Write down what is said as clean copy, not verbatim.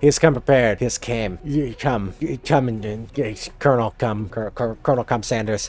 He's come prepared. He's came. Come and Colonel, come, Colonel, come Sanders.